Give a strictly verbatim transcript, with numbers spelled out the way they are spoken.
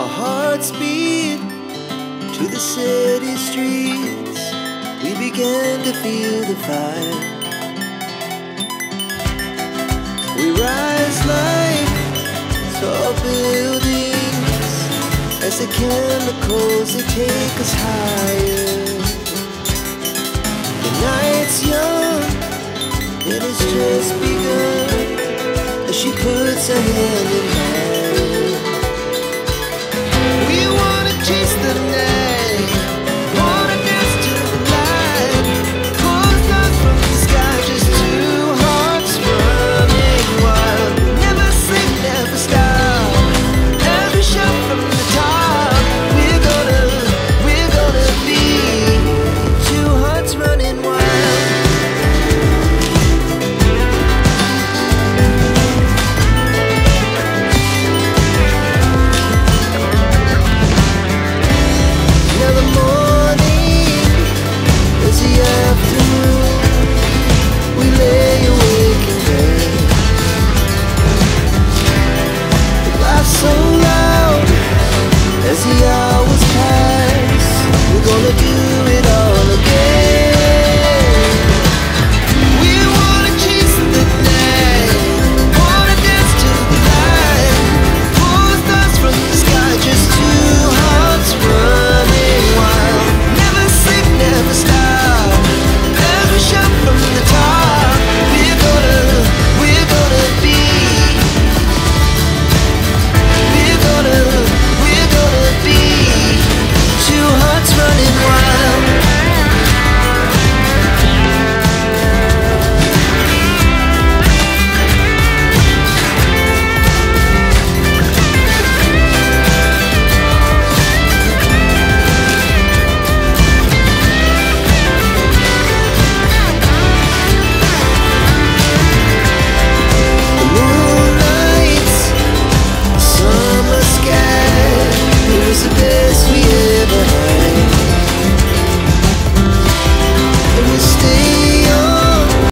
Our hearts beat to the city streets. We began to feel the fire. We rise like tall buildings as the chemicals, they take us higher. The night's young, it has just begun as she puts her hand in hand.